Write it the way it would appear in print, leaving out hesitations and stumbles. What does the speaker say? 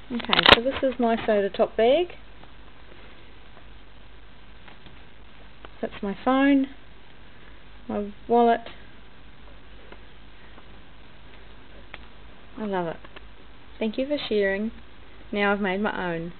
Okay, so this is my soda top bag. That's my phone, my wallet. I love it. Thank you for sharing. Now I've made my own.